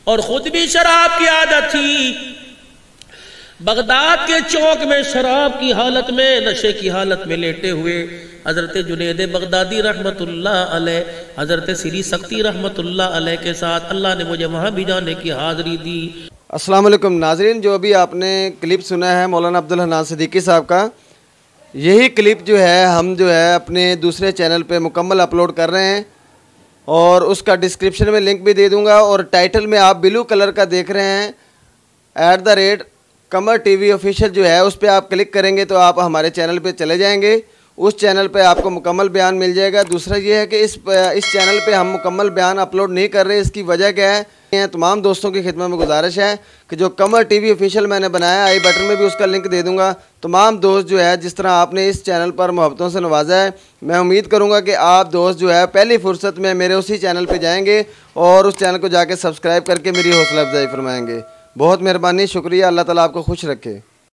और खुद भी शराब की आदत थी। बगदाद के चौक में शराब की हालत में, नशे की हालत में लेटे हुए हजरत जुनैद बगदादी रहमतुल्लाह अलैह, हजरत सिरी सख्ती रहमतुल्लाह अलैह के साथ अल्लाह ने मुझे वहाँ भी जाने की हाज़िरी दी। अस्सलाम वालेकुम नाज़रीन, जो अभी आपने क्लिप सुना है मौलाना अब्दुल हन्नान सिद्दीकी साहब का, यही क्लिप जो है हम जो है अपने दूसरे चैनल पे मुकम्मल अपलोड कर रहे हैं और उसका डिस्क्रिप्शन में लिंक भी दे दूंगा। और टाइटल में आप ब्लू कलर का देख रहे हैं @कमर टीवी ऑफिशियल जो है, उस पर आप क्लिक करेंगे तो आप हमारे चैनल पे चले जाएंगे। उस चैनल पे आपको मुकम्मल बयान मिल जाएगा। दूसरा ये है कि इस चैनल पे हम मुकम्मल बयान अपलोड नहीं कर रहे। इसकी वजह क्या है? तमाम दोस्तों की खिदमत में गुजारिश है कि जो कमर टीवी ऑफिशियल मैंने बनाया, आई बटन में भी उसका लिंक दे दूंगा। तमाम दोस्त जो है, जिस तरह आपने इस चैनल पर मोहब्बतों से नवाजा है, मैं उम्मीद करूँगा कि आप दोस्त जो है पहली फुर्सत में मेरे उसी चैनल पर जाएँगे और उस चैनल को जाके सब्सक्राइब करके मेरी हौसला अफजाई फरमाएँगे। बहुत मेहरबानी, शुक्रिया। अल्लाह ताला आपको खुश रखे।